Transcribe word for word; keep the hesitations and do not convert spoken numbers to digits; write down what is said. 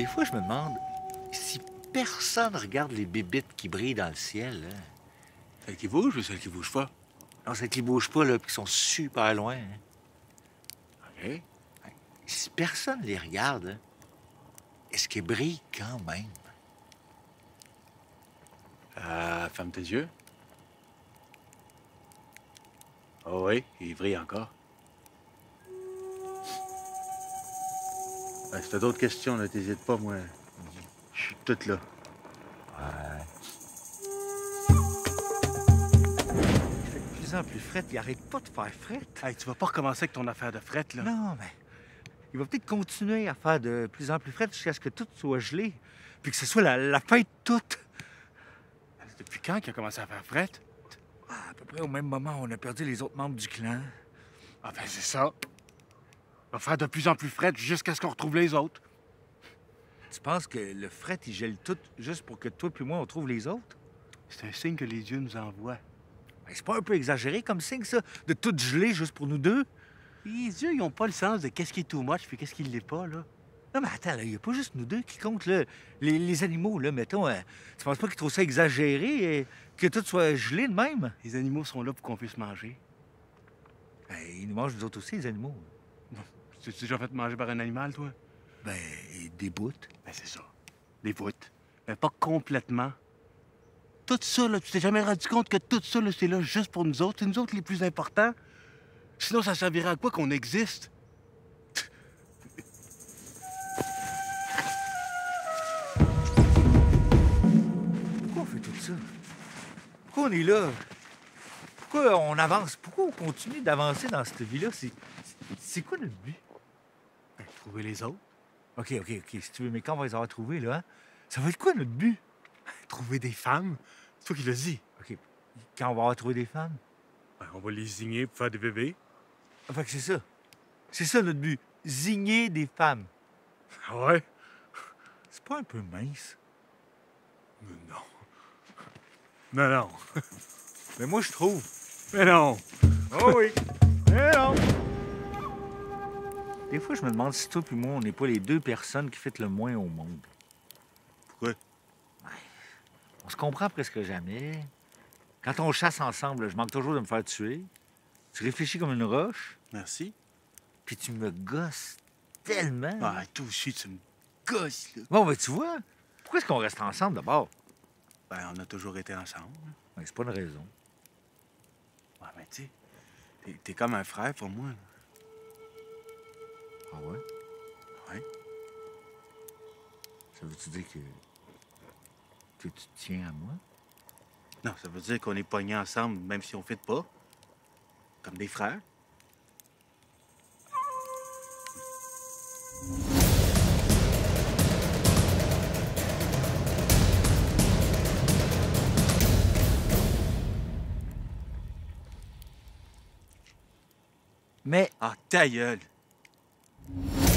fois, je me demande si personne regarde les bébites qui brillent dans le ciel. Hein. Celles qui bougent ou celles qui bougent pas? Non, celles qui bougent pas, là, puis qui sont super loin. Hein. OK. Si personne les regarde, hein, est-ce qu'elles brillent quand même? Euh, ferme tes yeux. Oh oui, il brille encore. Ben, si t'as d'autres questions, là, t'hésites pas, moi. Je suis toute là. Ouais. Il fait de plus en plus fret, il arrête pas de faire fret. Hey, tu vas pas recommencer avec ton affaire de fret, là? Non, mais il va peut-être continuer à faire de plus en plus fret jusqu'à ce que tout soit gelé, puis que ce soit la, la fin de tout. Depuis quand qu'il a commencé à faire fret? Ah, à peu près au même moment où on a perdu les autres membres du clan. Ah ben c'est ça. Il va faire de plus en plus fret jusqu'à ce qu'on retrouve les autres. Tu penses que le fret, il gèle tout juste pour que toi puis moi, on trouve les autres? C'est un signe que les dieux nous envoient. Ben, c'est pas un peu exagéré comme signe, ça, de tout geler juste pour nous deux? Les dieux, ils ont pas le sens de qu'est-ce qui est too much puis qu'est-ce qui l'est pas, là. Non, mais attends, il n'y a pas juste nous deux qui comptent, là. Les, les animaux, là, mettons, hein, tu penses pas qu'ils trouvent ça exagéré et que tout soit gelé de même? Les animaux sont là pour qu'on puisse manger. Ben, ils nous mangent, nous autres aussi, les animaux. Tu t'es déjà fait manger par un animal, toi? Ben, des bouts. Ben c'est ça. Des voûtes. Mais pas complètement. Tout ça, là, tu t'es jamais rendu compte que tout ça, là, c'est là juste pour nous autres? C'est nous autres les plus importants? Sinon, ça servirait à quoi qu'on existe? Pourquoi on fait tout ça? Pourquoi on est là? Pourquoi on avance? Pourquoi on continue d'avancer dans cette vie-là? C'est, c'est quoi notre but? Ben, trouver les autres. OK, OK, OK. Si tu veux, mais quand on va les avoir trouvés, là, hein, ça va être quoi notre but? Trouver des femmes? C'est toi qui l'as dit. OK. Quand on va avoir trouvé des femmes? Ben, on va les signer pour faire des bébés. Fait que c'est ça. C'est ça notre but. Zigner des femmes. Ah ouais? C'est pas un peu mince? Mais non. Non, non. Mais moi, je trouve. Mais non. Oh oui. Mais non. Des fois, je me demande si toi et moi, on n'est pas les deux personnes qui fêtent le moins au monde. Pourquoi? Ouais. On se comprend presque jamais. Quand on chasse ensemble, je manque toujours de me faire tuer. Tu réfléchis comme une roche. Merci. Puis tu me gosses tellement. Ah, toi aussi, tu me gosses, là. Bon, ben tu vois, pourquoi est-ce qu'on reste ensemble d'abord? Ben, on a toujours été ensemble. Ben, c'est pas une raison. Ouais, mais tu sais, t'es, t'es comme un frère pour moi. Ah ouais? Ouais. Ça veut-tu dire que... que tu te tiens à moi? Non, ça veut dire qu'on est pognés ensemble, même si on fit pas. Comme des frères. Mais Ah, ta gueule!